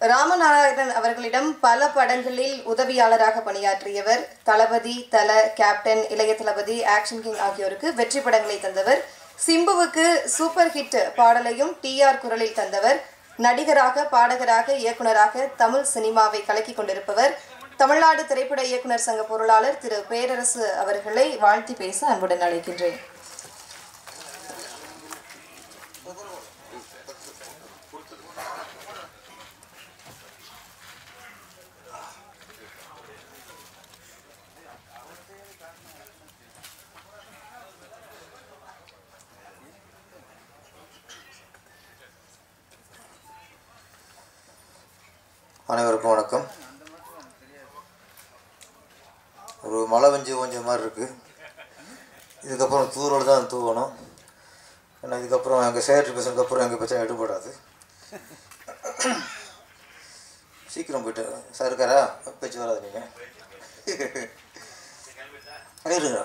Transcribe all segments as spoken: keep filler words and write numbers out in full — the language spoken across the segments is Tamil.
ராமநாராயணன் அவர்களிடம் பல படங்களில் உதவியாளராக பணியாற்றியவர். தளபதி, தல, கேப்டன், இளைய தளபதி, ஆக்ஷன் கிங் ஆகியோருக்கு வெற்றி படங்களை தந்தவர். சிம்புவுக்கு சூப்பர் ஹிட் பாடலையும் டி ஆர் குரலில் தந்தவர். நடிகராக, பாடகராக, இயக்குநராக தமிழ் சினிமாவை கலக்கிக் கொண்டிருப்பவர். தமிழ்நாடு திரைப்பட இயக்குநர் சங்க பொருளாளர் திரு பேரரசு அவர்களை வாழ்த்தி பேச அன்புடன் அழைக்கின்றேன். அனைவருக்கும் வணக்கம். ஒரு மழை பெஞ்சு கொஞ்ச மாதிரி இருக்குது. இதுக்கப்புறம் தூரோடு தான் தூவணும். ஏன்னா இதுக்கப்புறம் எங்கள் சேர் பேசுனதுக்கப்புறம் எங்கள் பிரச்சனை எடுபடாது. சீக்கிரம் போய்ட்டு சார் இருக்காரா? பேச்சு வராது. நீங்கள் இருங்க.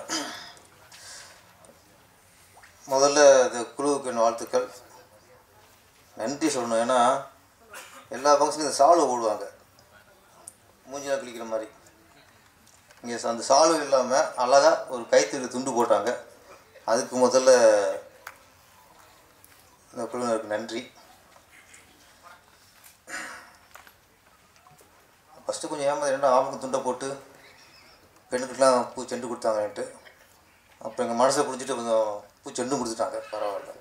முதல்ல இந்த குழுவுக்கு என் வாழ்த்துக்கள், நன்றி சொல்லணும். ஏன்னா எல்லா ஃபங்க்ஷனும் இந்த சால்வை போடுவாங்க, மூஞ்சிலாம் கிழிக்கிற மாதிரி. இங்கே அந்த சால்வை இல்லாமல் அழகாக ஒரு கைத்தறி துண்டு போட்டாங்க. அதுக்கு முதல்ல இந்த குழுவினருக்கு நன்றி. ஃபஸ்ட்டு கொஞ்சம் ஏமாது, ரெண்டு ஆம்பளுக்கு துண்டை போட்டு பெண்ணுக்கிட்டலாம் பூ செண்டு கொடுத்தாங்கன்ட்டு. அப்புறம் எங்கள் மனசை புரிஞ்சுட்டு கொஞ்சம் பூ செண்டும் கொடுத்துட்டாங்க. பரவாயில்ல.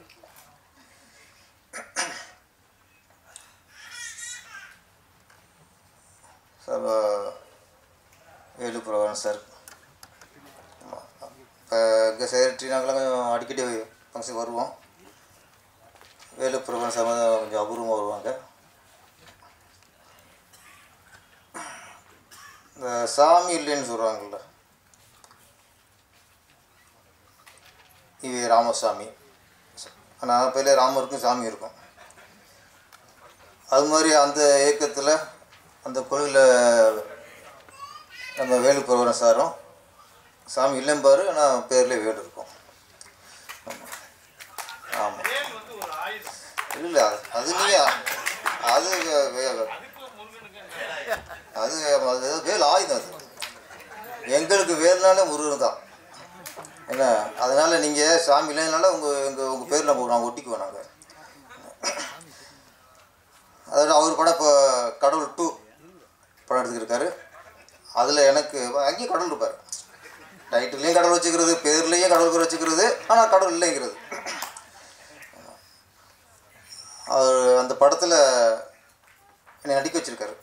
சார் வேலுப்புரவன் சார், இப்போ எங்கள் செக்ரட்டரி நாங்களாம் கொஞ்சம் அடிக்கடி ஃபங்க்ஷன் வருவோம். வேலுப்புரவன் சார் கொஞ்சம் அபூர்வமாக வருவாங்க. இந்த சாமி இல்லைன்னு சொல்கிறாங்கள்ல, இவே ராமசாமி. ஆனால் பேர்ல ராம இருக்கும், சாமி இருக்கும். அது மாதிரி அந்த இயக்கத்தில் அந்த கோயிலில் நம்ம வேலுப்புரவன் சாரும் சாமி இல்லைம்பாரு, ஆனால் பேர்லேயே வேலு இருக்கும். ஆமாம். இல்லை அது நீங்கள் அது அது அது வேல் ஆயுதம். அது எங்களுக்கு வேலுனாலே முருகன் தான். என்ன அதனால் நீங்கள் சாமி இல்லைனால உங்கள் எங்கள் உங்கள் பேரில் நாங்கள் ஒட்டிக்குவோம். நாங்கள் அதாவது அவர் படம் இப்போ கடவுள் டூ படம் எடுத்துக்கிருக்காரு. அதில் எனக்கு அங்கேயும் கடவுள் இருப்பார். டைட்டில்லையும் கடவுள் வச்சுக்கிறது, பேர்லேயும் கடவுள் பேர் வச்சுக்கிறது, ஆனால் கடவுள் இல்லைங்கிறது. அவர் அந்த படத்தில் என்னை நடிக்க வச்சுருக்காரு.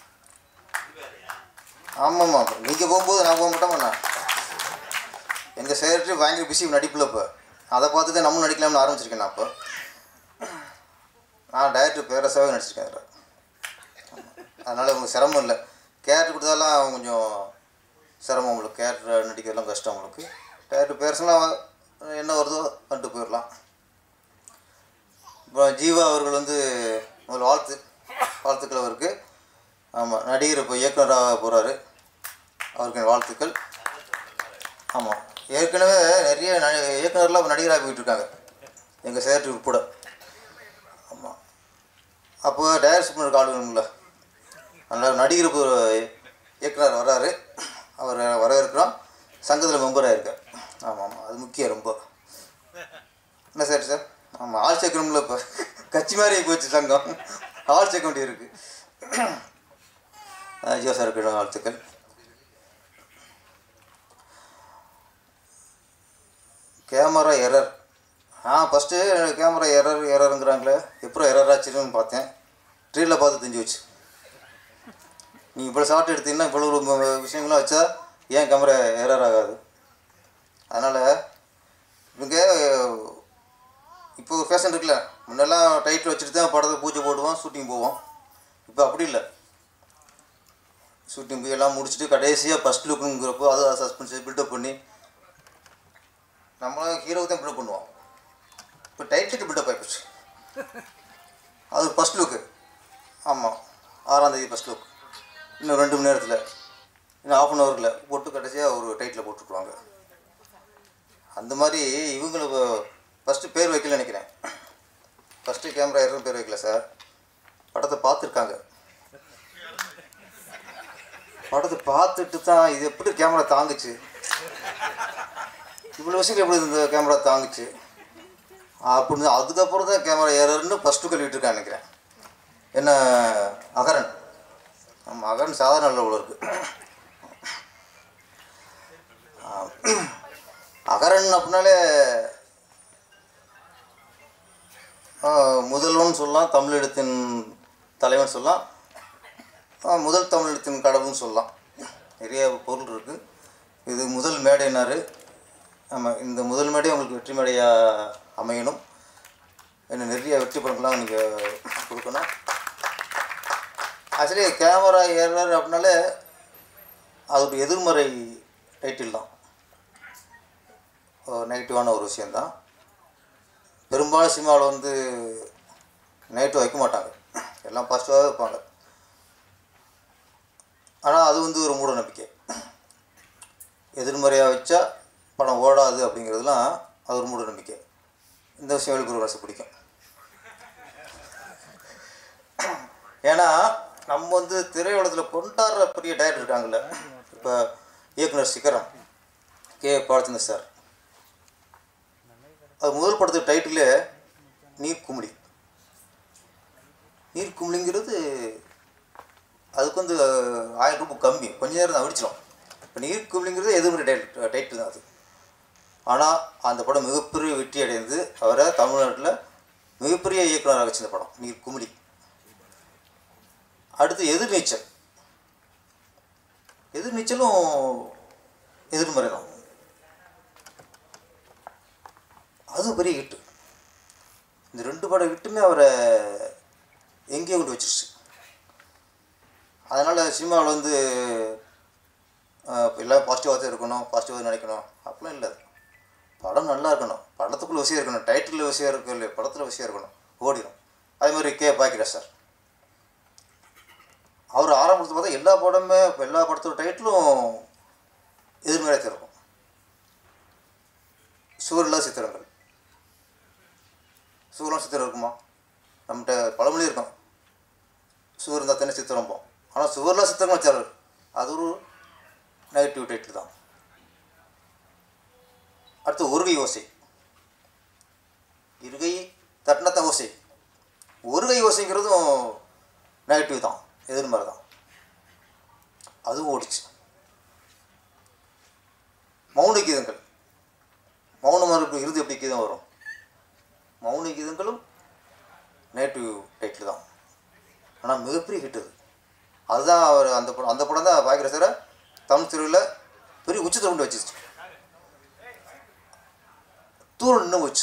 ஆமாம்மா, நீங்கள் போகும்போது நான் போக மாட்டோம்ண்ணா. எங்கள் செக்ரட்டரி பயங்கர பிஸி நடிப்பில். இப்போ அதை பார்த்துட்டு நம்மளும் நடிக்கலாம்னு ஆரம்பிச்சிருக்கேன். நான் இப்போ நான் டைரக்டர் பேரரசாகவே நடிச்சிருக்கேன். அதனால் உங்களுக்கு சிரமம் இல்லை. கேரக்டர் கொடுத்தாலாம் கொஞ்சம் சிரமம் உங்களுக்கு. கேரக்டர் நடிக்கிறதுலாம் கஷ்டம் உங்களுக்கு. டேரக்டர் பேர்ஸ்லாம் என்ன வருதோ வந்துட்டு போயிடலாம். இப்போ ஜீவா அவர்கள் வந்து முதல் வாழ்த்து வாழ்த்துக்கள் அவருக்கு. ஆமாம், நடிகர் இப்போ இயக்குனராக போகிறாரு. அவருக்கு என் வாழ்த்துக்கள். ஆமாம், ஏற்கனவே நிறைய ந இயக்குனர்லாம் நடிகராக போயிட்டுருக்காங்க எங்கள் செக்ரட்டரி உட்பட. ஆமாம், அப்போ டைரக்ஷன் பண்ணுற கால் வேணும்ல. அதனால் நடிகர் இப்போ இயக்குனர் வர்றாரு. அவர் வரவேற்கிறோம். சங்கத்தில் மெம்பராக இருக்கார். ஆமாம் ஆமாம், அது முக்கியம் ரொம்ப. என்ன சார் சார் ஆமாம், ஆள் சேர்க்கணும்ல. இப்போ கட்சி மாதிரி போச்சு சங்கம், ஆள் சேர்க்க வேண்டிய இருக்குது. ஜியோ சாருக்கு வாழ்த்துக்கள். Camera error. ஆ ஃபஸ்ட்டு கேமரா எரர் எரருங்கிறாங்களே, எப்போ எரர் ஆச்சுன்னு பார்த்தேன். ட்ரீலில் பார்த்து தெரிஞ்சு வச்சு. நீங்கள் இவ்வளோ ஷார்ட் எடுத்தீங்கன்னா இவ்வளோ விஷயங்கள்லாம் வச்சா ஏன் கேமரா எரர் ஆகாது. அதனால் இவங்க இப்போ ஒரு ஃபேஷன் இருக்குல்ல, முன்னெல்லாம் டைட்டில் வச்சுட்டு தான் படத்தை பூஜை போடுவோம், ஷூட்டிங் போவோம். இப்போ அப்படி இல்லை. ஷூட்டிங் போய் எல்லாம் முடிச்சுட்டு கடைசியாக ஃபஸ்ட் லுக்குங்கிறப்போ அதை சஸ்பென்ஸ் பில்டப் பண்ணி நம்மளும் ஹீரோவுக்கு தான் பில்டப் பண்ணுவோம். இப்போ டைட்டிலுக்கு பில்டப் ஆகிப்போச்சு. அது ஃபஸ்ட் லுக்கு. ஆமாம், ஆறாந்தேதி ஃபஸ்ட் லுக். இன்னும் ரெண்டு மணி நேரத்தில், இன்னும் ஆஃப் அன் ஹவரில் போட்டு கடைசியாக ஒரு டைட்டில் போட்டுருவாங்க. அந்த மாதிரி இவங்களுக்கு ஃபஸ்ட்டு பேர் வைக்கல நினைக்கிறேன். ஃபஸ்ட்டு கேமரா யாரும் பேர் வைக்கல சார். படத்தை பார்த்துருக்காங்க. படத்தை பார்த்துட்டு தான் இது எப்படி கேமரா தாங்குச்சு, இவ்வளோ வருஷம் எப்படி இந்த கேமரா தாங்குச்சு அப்படின்னு அதுக்கப்புறம் தான் கேமரா ஏறன்னு ஃபஸ்ட்டு கழுவிட்டு இருக்கான்னு நினைக்கிறேன். என்ன அகரன், நம்ம அகரன் சாதாரண நல்ல உள்ள இருக்குது. அகரன் அப்படின்னாலே முதல்வன் சொல்லலாம், தமிழெழுத்தின் தலைவன் சொல்லலாம், முதல் தமிழெழுத்தின் கடவுள்னு சொல்லலாம். நிறைய பொருள் இருக்குது. இது முதல் மேடைனார். ஆமாம், இந்த முதல் மேடை உங்களுக்கு வெற்றி மேடையாக அமையணும். இன்னும் நிறைய வெற்றி படங்கள்லாம் நீங்கள் கொடுக்கணும். ஆக்சுவலி கேமரா ஏறாரு அப்படின்னாலே அது ஒரு எதிர்மறை டைட்டில் தான், நெகட்டிவான ஒரு விஷயந்தான். பெரும்பாலும் சினிமாவில் வந்து நெகட்டிவ் வைக்க மாட்டாங்க, எல்லாம் பாசிட்டிவாகவே வைப்பாங்க. ஆனால் அது வந்து ஒரு மூட நம்பிக்கை. எதிர்மறையாக வச்சா படம் ஓடாது அப்படிங்கிறதுலாம் அது ஒரு மூட நம்பிக்கை. இந்த விஷயம் வெளிப்புற அரசு பிடிக்கும். ஏன்னா நம்ம வந்து திரையுலகத்தில் கொண்டாடுற பெரிய டைரக்டர் இருக்காங்கல்ல. இப்போ இயக்குனர் சிகரம் கே பாலச்சந்தர் சார், அது முதல் படத்துக்கு டைட்டிலே நீர் குமிழி. நீர் குமிழிங்கிறது அதுக்கு வந்து ஆயிரம் ரூபாய் கம்மி, கொஞ்ச நேரம் தான் வெடிச்சிடும். இப்போ நீர் குமிழிங்கிறது எதுவுமே டைட்டில் டைட்டில் தான் அது. ஆனால் அந்த படம் மிகப்பெரிய வெற்றி அடைந்து அவரை தமிழ்நாட்டில் மிகப்பெரிய இயக்குனராக வச்சிருந்த படம் நீர் குமிழி. அடுத்து எதிர்நீச்சல். எதிர்நீச்சலும் எதிர்மறை தான், அதுவும் பெரிய ஹிட்டு. இந்த ரெண்டு படம் ஹிட்டுமே அவரை எங்கேயோ கொண்டு வச்சிருச்சு. அதனால் சினிமாவில் வந்து எல்லாம் பாசிட்டிவாக தான் இருக்கணும், பாசிட்டிவாக நினைக்கணும் அப்படிலாம் இல்லை. படம் நல்லா இருக்கணும், படத்துக்குள்ளே விஷயம் இருக்கணும், டைட்டிலில் விஷயம் இருக்கும் இல்லையா, படத்தில் விஷயம் இருக்கணும், ஓடிடும். அதே மாதிரி கே பாக்கியராஜ் சார், அவர் ஆரம்பத்தில் பார்த்தா எல்லா படமே இப்போ எல்லா படத்தோட டைட்டிலும் எதிர்மறையாக இருக்கும். சுவரில்லா சித்திரங்கள், சுவரெல்லாம் சித்திரம் இருக்குமா? நம்மகிட்ட பழமொழி இருக்கும், சுவர் இருந்தால் தானே சித்திரம் போம். ஆனால் சுவரில்லா சித்திரங்கள் வச்சார், அது ஒரு நெகட்டிவ் டைட்டில் தான். அடுத்து ஒருகை ஓசை. இருகை தட்டினத்த ஓசை, ஒருகை ஓசைங்கிறதும் நெகட்டிவ் தான், எதிர்மறை தான், அதுவும் ஓடிச்சு. மௌன கீதங்கள், மௌனமாக இருக்கும் இறுதி எப்படி கீதம் வரும், மௌன கீதங்களும் நெகட்டிவ் டைட்டில் தான். ஆனால் மிகப்பெரிய ஹிட் அது. அதுதான் அவர் அந்த படம் அந்த படம் தான் பாக்கியராஜ் சாரை தமிழ் திரையில் பெரிய உச்சத்தை கொண்டு வச்சிருச்சு. தூள் நின்று போச்சு.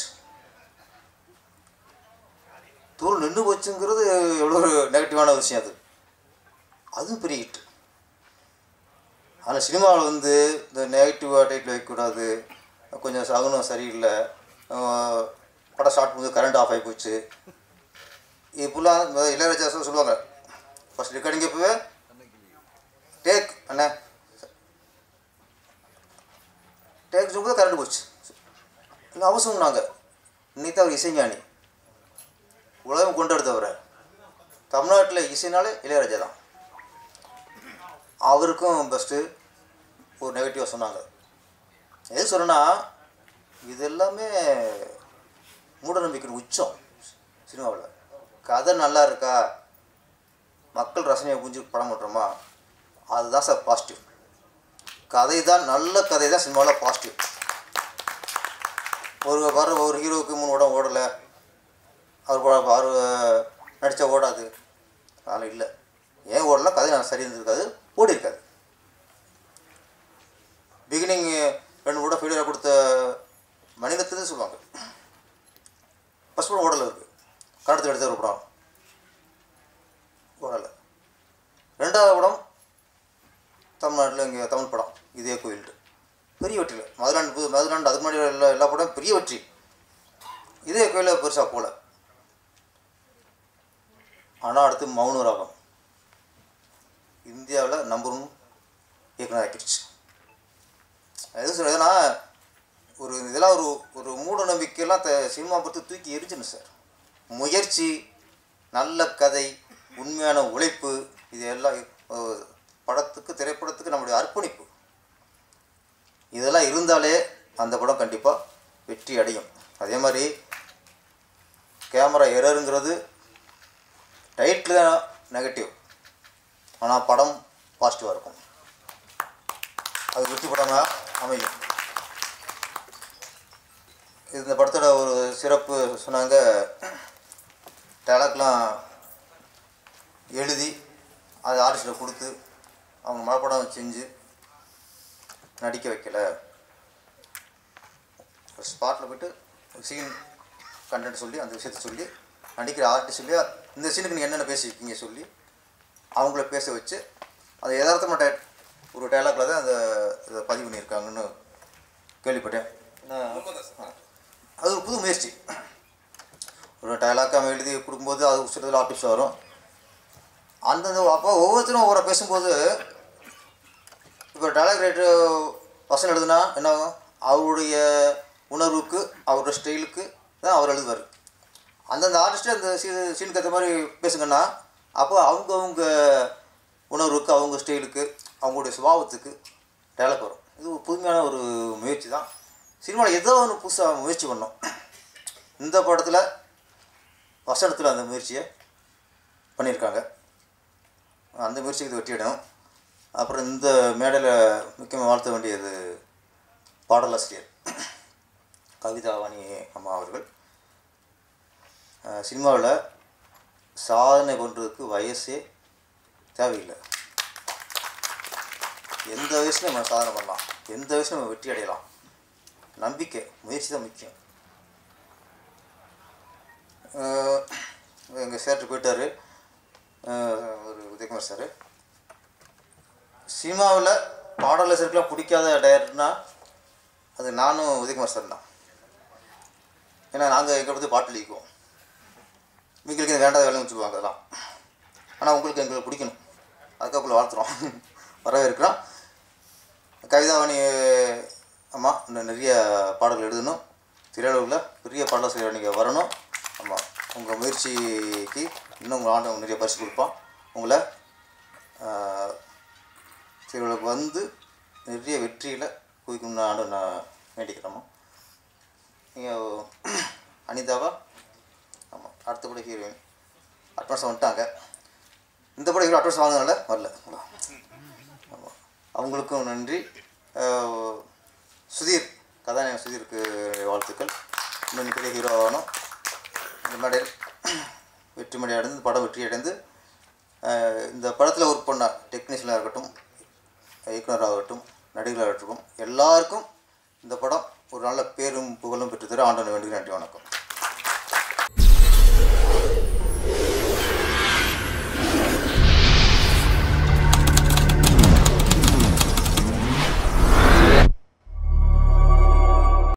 தூள் நின்று போச்சுங்கிறது எவ்வளோ ஒரு நெகட்டிவான விஷயம். அது அதுவும் பெரிய ஹிட். ஆனால் சினிமாவில் வந்து இந்த நெகட்டிவாக டைட்டில் வைக்கக்கூடாது, கொஞ்சம் சகுனம் சரியில்லை, படம் ஸ்டார்ட் பண்ணும்போது கரண்ட் ஆஃப் ஆகி போச்சு, இப்போலாம் இளையராஜா சொல்லுவாங்க ஃபஸ்ட் ரெக்கார்டிங் எப்போவே டேக் அண்ணே டேக் சொல்லும்போது கரண்ட் போச்சு. இல்லை அவசரம் நாங்கள் இன்னைக்கு தான் அவர் இசைஞானி, உலகம் கொண்டாடுத்தவரை. தமிழ்நாட்டில் இசைனாலே இளையராஜா தான். அவருக்கும் பெஸ்ட்டு ஒரு நெகட்டிவாக சொன்னாங்க. எது சொன்னேன்னா, இது எல்லாமே மூட நம்பிக்கை உச்சம் சினிமாவில். கதை நல்லா இருக்கா, மக்கள் ரசனையை புரிஞ்சு படம் பண்ணுறோமா, அதுதான் சார் பாசிட்டிவ். கதை தான், நல்ல கதை தான் சினிமாவில் பாசிட்டிவ். ஒரு வர ஒரு ஹீரோவுக்கு மூணு படம் ஓடலை, அவர் அவர் நடித்தா ஓடாது, அதனால் இல்லை. ஏன் ஓடலாம், கதை நான் சரி இருந்திருக்காது, ஓடி இருக்காது. பிகினிங் ரெண்டு கூட ஃபெயிலியராக கொடுத்த மணிரத்னம்னு சொல்லுவாங்க. ஃபஸ்ட் படம் ஓடலை இருக்குது, கன்னடத்தில் எடுத்த ஒரு படம் ஓடலை. ரெண்டாவது படம் தமிழ்நாட்டில் இங்கே தமிழ் படம் இதே கோயில் பெரிய வெற்றியில், மதுராண்டு புது மதுராண்டு அதுக்கு முன்னாடி எல்லா எல்லா படம் பெரிய வெற்றி. இதே கோயிலில் பெருசாக போகல. ஆனால் அடுத்து மௌன ராகம் இந்தியாவில் நம்பர் ஒன் இயக்குனர் ஆக்கிடுச்சு. எது சொல்லுதுன்னா, ஒரு இதெல்லாம் ஒரு ஒரு மூட நம்பிக்கையெல்லாம் த சினிமா பொறுத்து தூக்கி எரிஞ்சிடும் சார். முயற்சி, நல்ல கதை, உண்மையான உழைப்பு, இது எல்லாம் படத்துக்கு திரைப்படத்துக்கு நம்முடைய அர்ப்பணிப்பு இதெல்லாம் இருந்தாலே அந்த படம் கண்டிப்பாக வெற்றி அடையும். அதே மாதிரி கேமரா எரருங்கிறது டைட்டில் தான் நெகட்டிவ், ஆனால் படம் பாசிட்டிவாக இருக்கும், அது வெற்றி படமாக அமையும். இந்த படத்தோட ஒரு சிறப்பு சொன்னாங்க, டைலாக்லாம் எழுதி அது ஆர்டிஸ்டில் கொடுத்து அவங்க மனப்படம் செஞ்சு நடிக்க வைக்கலை. ஒரு ஸ்பாட்டில் போய்ட்டு சீன் கண்டென்ட் சொல்லி அந்த விஷயத்தை சொல்லி நடிக்கிற ஆர்டிஸ்ட் சொல்லி இந்த சீனுக்கு நீங்கள் என்னென்ன பேசியிருக்கீங்க சொல்லி அவங்கள பேச வச்சு அது யதார்த்தமாக டை ஒரு டைலாக்ல தான் அந்த இதை பதிவு பண்ணியிருக்காங்கன்னு கேள்விப்பட்டேன். அது ஒரு புது முயற்சி. ஒரு டைலாக் அவன் எழுதி கொடுக்கும்போது அது சிலதில் ஆர்டிஸ்ட் வரும். அந்தந்த அப்போ ஒவ்வொருத்தரும் ஒவ்வொரு பேசும்போது இப்போ டைலாக் ரைட்டர் வசனம் எழுதுனா என்ன ஆகும், அவருடைய உணர்வுக்கு அவரோட ஸ்டைலுக்கு தான் அவர் எழுதுவார். அந்தந்த ஆர்டிஸ்ட்டு அந்த சீ சீனுக்கு ஏற்ற மாதிரி பேசுங்கன்னா அப்போ அவங்கவுங்க உணர்வுக்கு அவங்க ஸ்டைலுக்கு அவங்களுடைய சுபாவத்துக்கு டைலாக் வரும். இது ஒரு புதுமையான ஒரு முயற்சி தான். சினிமாவில் ஏதோ ஒன்று புதுசாக முயற்சி பண்ணோம். இந்த படத்தில் வசனத்தில் அந்த முயற்சியை பண்ணியிருக்காங்க. அந்த முயற்சிக்கு இது வெற்றியிடும். அப்புறம் இந்த மேடையில் முக்கியமாக வாழ்த்த வேண்டியது பாடலாசிரியர் கவிதாவாணி அம்மா அவர்கள். சினிமாவில் சாதனை பண்ணுறதுக்கு வயசே தேவையில்லை. எந்த வயசுலையும் நம்ம சாதனை பண்ணலாம், எந்த வயசுலையும் நம்ம வெற்றி அடையலாம். நம்பிக்கை, முயற்சி தான் முக்கியம். எங்கள் சேர்ட்டு போயிட்டார் ஒரு உதயகுமார் சார். சினிமாவில் பாடலாசிரியருக்கெலாம் பிடிக்காத டைரக்டர்னா அது நானும் உதயகுமார் சார் தான். ஏன்னா நாங்கள் எங்களை பற்றி பாட்டு எழுதிக்குவோம், உங்களுக்கு இது வேண்டாத வேலைன்னு வச்சுக்குவாங்க அதெல்லாம். ஆனால் உங்களுக்கு எங்களுக்கு பிடிக்கணும், அதுக்கப்புறம் வாழ்த்துறோம், வரவேற்கிறோம். கவிதாவாணி அம்மா இன்னும் நிறைய பாடல்கள் எழுதணும், திரையுலகில் பெரிய பாடலாசிரியர் நீங்கள் வரணும். ஆமாம், உங்கள் முயற்சிக்கு இன்னும் உங்கள் ஆண்டு நிறைய பரிசு கொடுப்போம். உங்களை திரையுலகு வந்து நிறைய வெற்றியில் குவிக்கணும்னு ஆண்டு நான் வேண்டிக்கிறோமா. நீங்கள் அனிதாவா? ஆமாம், அடுத்தபடி ஹீரோயின் அட்வான்ஸ் வந்துட்டாங்க. இந்த படம் ஹீரோ அட்வான்ஸ் வாங்கினால வரல. ஆமாம், அவங்களுக்கும் நன்றி. சுதீர், கதாநாயகன் சுதீருக்கு வாழ்த்துக்கள். இன்னும் பெரிய ஹீரோ ஆகணும். இந்த மேடையில் வெற்றி மணி அடைந்து படம் வெற்றி அடைந்து இந்த படத்தில் ஒர்க் பண்ண டெக்னீஷியனாக இருக்கட்டும், இயக்குனராகட்டும், நடிகராகட்டும், எல்லாருக்கும் இந்த படம் ஒரு நல்ல பேரும் புகழும் பெற்றுத்தர ஆண்டவனை வேண்டுகிறேன். நன்றி, வணக்கம்.